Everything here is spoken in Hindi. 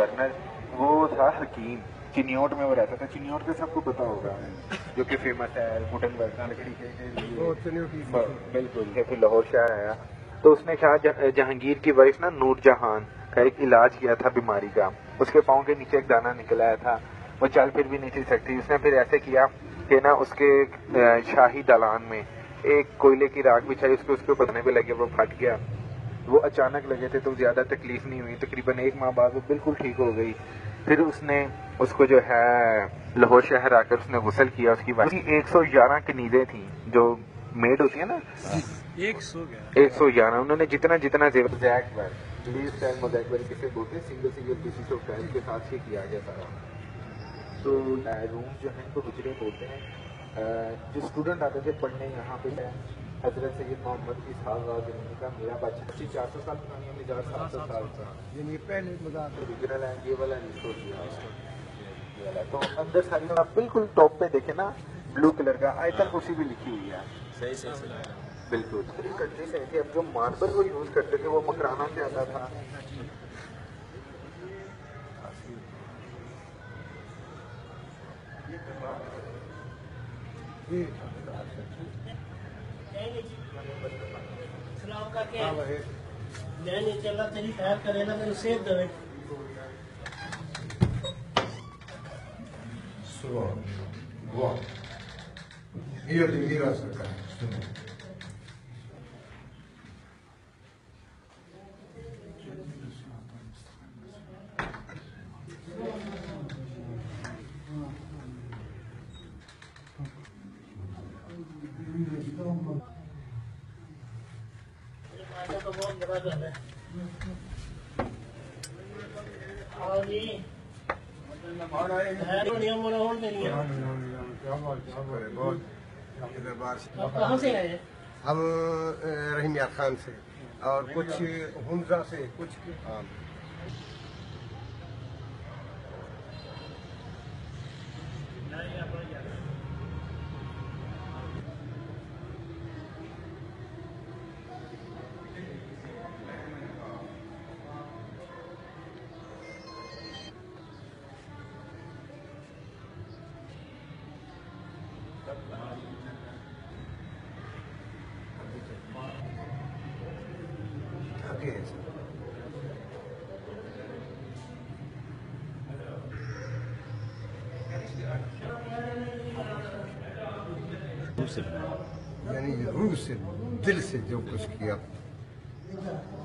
गवर्नर, वो था हकीम। चिन्योट में वो रहता था। चिन्योट का सबको पता होगा, जो कि फेमस है वुडन बर्तन लकड़ी के। बिल्कुल। फिर लाहौर शहर आया तो उसने शाह जहांगीर की वाइफ ना नूर जहान का एक इलाज किया था बीमारी का। उसके पाँव के नीचे एक दाना निकल आया था, वो चल फिर भी नहीं थी सकती। उसने फिर ऐसे किया कि ना उसके शाही दालान में एक कोयले की राख बिछाई, उसके ऊपर भी लगे, वो फट गया। वो अचानक लगे थे तो ज़्यादा तकलीफ नहीं हुई, तकरीबन 1 माह बाद वो बिल्कुल ठीक हो गई। फिर उसने उसको जो है लाहौर शहर आकर उसने गुस्ल किया। उसकी 111 कनीज़ें थी जो मेड होती है ना, 111। उन्होंने जितना जितना किसे बोलते हैं, single single pieces of tiles के साथ ही किया गया सारा। तो रूम जो है इनको हुजरे बोलते हैं। जो स्टूडेंट आते थे पढ़ने यहाँ पे हजरत सैयद मोहम्मद इसहाक का मेरा बच्चा 400 साल पुरानी है, 700 साल का पहले ओरिजिनल है। ये वाला रिस्टोर किया वाला। तो अंदर सारी आप बिल्कुल टॉप पे देखे ना, ब्लू कलर का आयतन कुर्सी भी लिखी हुई है। सही बिल्कुल। कंट्री से थी। अब जो मार्बल वो यूज करते थे वो मकराना से आता था। هي اللي راسك तो बहुत बड़ा घर है। और ये आप कहाँ से आए? हम रहीम यार खान से और कुछ हुमजा से कुछ यानी रूह से दिल से जो कुछ किया